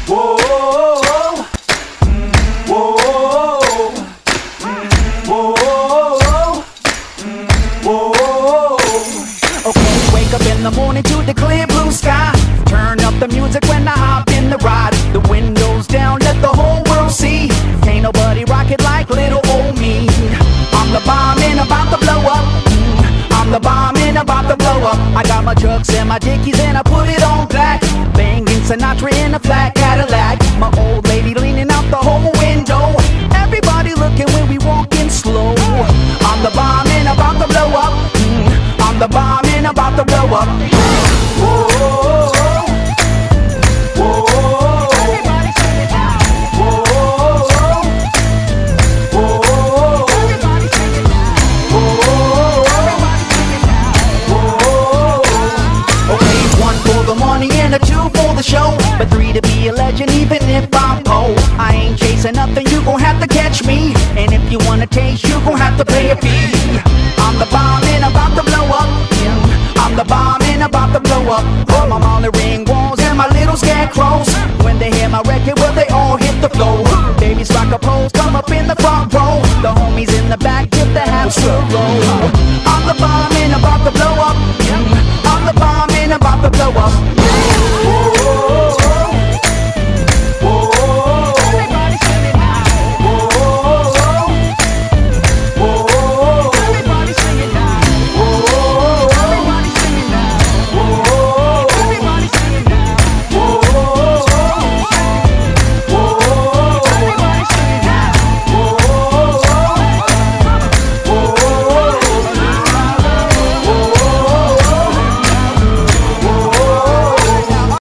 Whoa, whoa, whoa, whoa. Okay, wake up in the morning to the clear blue sky. Turn up the music when I hop in the ride. The windows down, let the whole world see. Ain't nobody rock it like little old me. I'm the bomb and about to blow up. I'm the bomb and about to blow up. I got my trucks and my dickies and I put it on black. Banging Sinatra in a flat Cadillac. My old lady leaning out the whole window. Everybody looking when we walking slow. I'm the bomb and about to blow up. I'm the bomb and about to blow up. Whoa, whoa, Everybody sing it now. whoa, whoa, Everybody sing it now. Everybody sing it now. okay, 1 for the money and a 2 for the show, but 3 to be a legend even if I'm poor. I ain't chasing nothing, you gon' have to catch me. And if you wanna taste, you gon' have to pay a fee. I'm the bomb and about to blow up. I'm the bomb and about to blow up. I'm on the ring walls and my little scarecrows. When they hear my record, well they all hit the floor. Babies rock a pose, come up in the front row. The homies in the back, give the house a roll. I'm the bomb